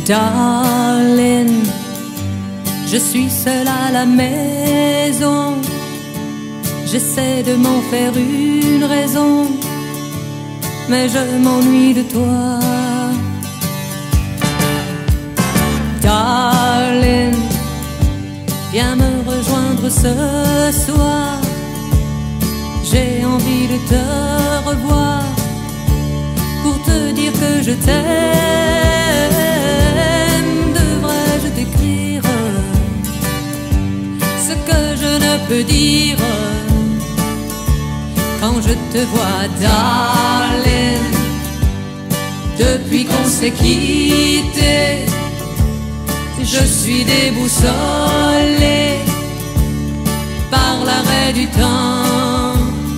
Darling, je suis seule à la maison. J'essaie de m'en faire une raison, mais je m'ennuie de toi. Darling, viens me rejoindre ce soir. J'ai envie de te revoir pour te dire que je t'aime. Devrais-je t'écrire ce que je ne peux dire quand je te vois, darling? Depuis qu'on s'est quitté, je suis déboussolé par l'arrêt du temps.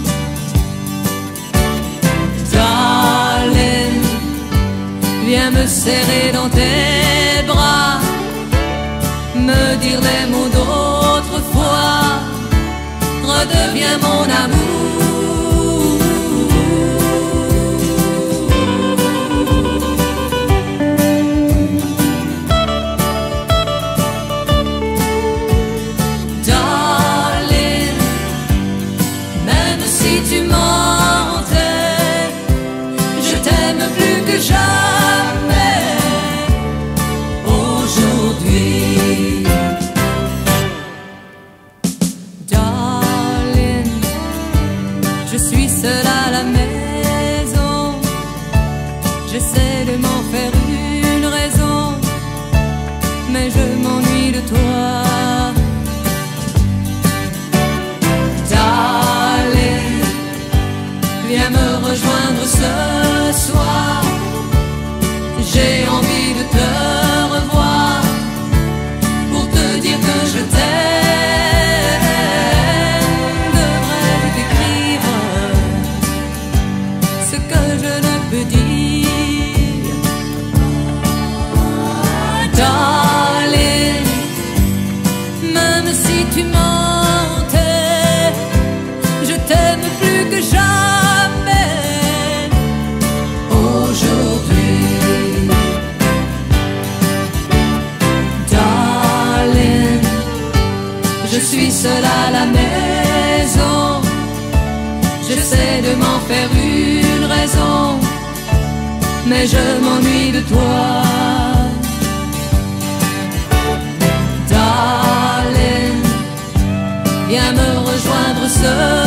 Darling, viens me serrer dans tes bras, me dire les mots d'autrefois, redeviens mon amour. Darling, même si tu mentais, je t'aime plus que jamais aujourd'hui. Darling, je suis seule à la maison. J'essaie de m'en faire une raison, mais je m'ennuie de toi. Darling, viens me rejoindre ce soir. J'ai envie de te revoir pour te dire que je t'aime. Devrais-je t'écrire ce que je ne peux dire? Darling, même si tu mentais, je t'aime plus que jamais aujourd'hui. Darling, je suis seule à la maison. J'essaie de m'en faire une raison, mais je m'ennuie de toi. Darling, viens me rejoindre ce